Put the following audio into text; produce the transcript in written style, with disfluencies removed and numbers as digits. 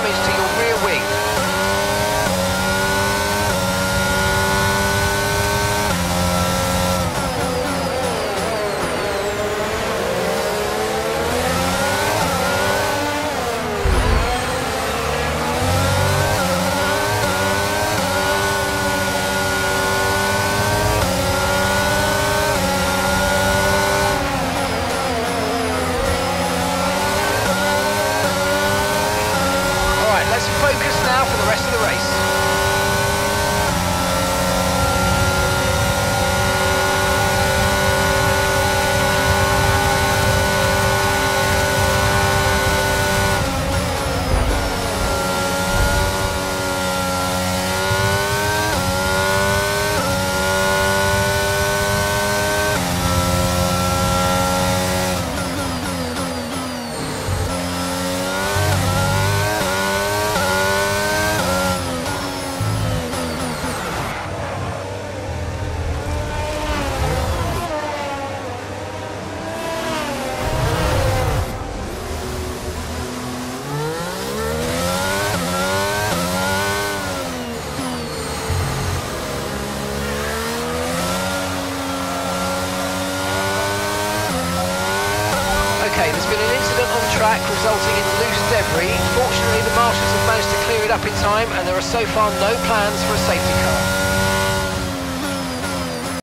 damage to your rear wing. Let's focus now for the rest of the race. Okay, there's been an incident on track resulting in loose debris. Fortunately, the marshals have managed to clear it up in time and there are so far no plans for a safety car.